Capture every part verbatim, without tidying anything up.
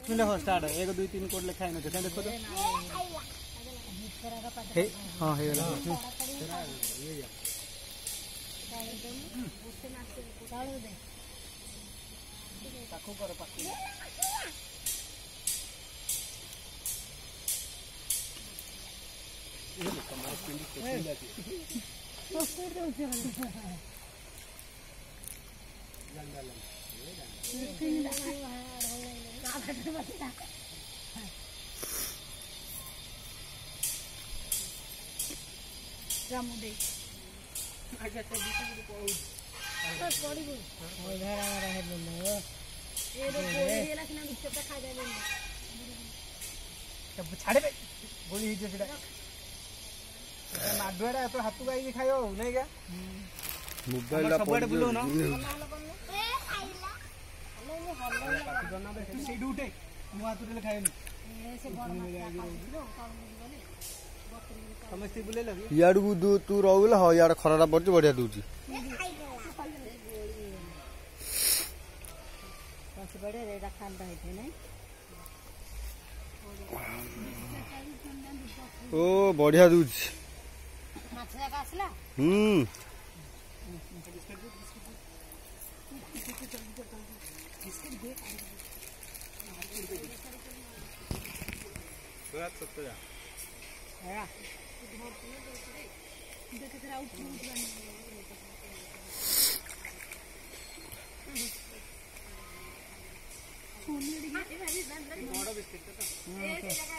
देखो स्टार्ट एक दुई तीन कोड लिखा है ना देखो तो हे हां हे वाला पाखो करो पाखो ये कमाल पिंडी से जाती है तो फिर तो जंगल रामुदे आजा तो बीच में को बस बड़ी को उधर आ रहा है बोलो ये तो गोली वाला किना बीच पे खा जाए तब छाड़े बे गोली ही जेड़ा माडुरा तो हाथू गाई खायो नहीं क्या मोबाइल ला पड़ बुलो ना ए खाइला हलो हलो से डूटे मुआ तुले खायो से समस्ती बुले लगी यार को दू तू रहउला हो यार खराटा पड़ बढ़िया दूची पास बड़े रे रखान रहे थे नहीं ओ बढ़िया दूची माछ जाका आसला हम बात सत्य जा है देख तेरा आउट बड़ा बिस्किट तो ए सेटा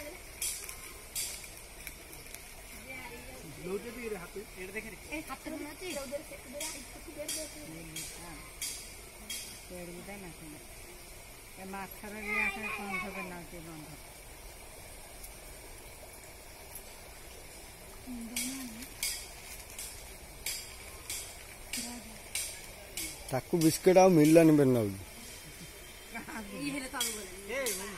लोटे भी रे हाथ एड़ देख रे ए हाथ में नाची उधर से उधर उधर देख हां पेड़ में ना ए माखर लिया के कौन सा बनाते बंद ताकू बिस्किट आ मिललानी बेना ई हेले तो बोले ए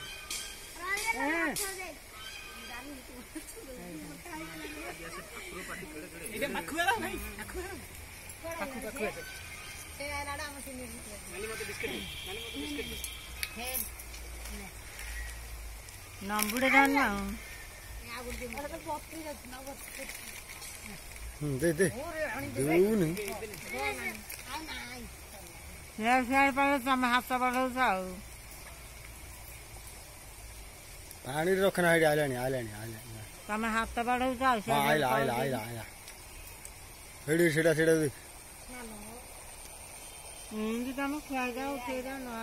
इधर मखुआ नहीं मखुआ मखु मखु ए नाडा मशीन में नानी मते बिस्किट नानी मते बिस्किट हे नंबुडे डाल ना या गुडी मते तो बकरी जात ना बकरी दे दे देऊ नहीं यार यार पर तम हाथ बढ़ो जाओ पानी रखना है आलानी आलानी आलानी तम हाथ बढ़ो जाओ से आइला आइला आइला आइला हेडी सेडा सेडा दे हिंदी तम खा जाओ तेरा ना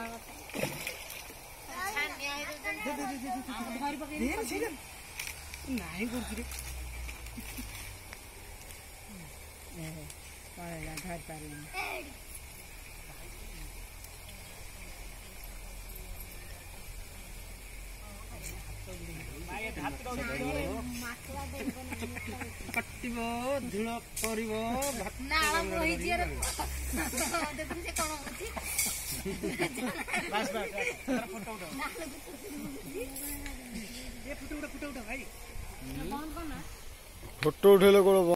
नहीं गुरकी ए पाला घर पारी कट्टिबो धुळ परिबो नाम रही जे देखु से कोन होती बस बस फोटो उठाओ ये फोटो उठा फोटो उठा भाई फोटो उठेले कोन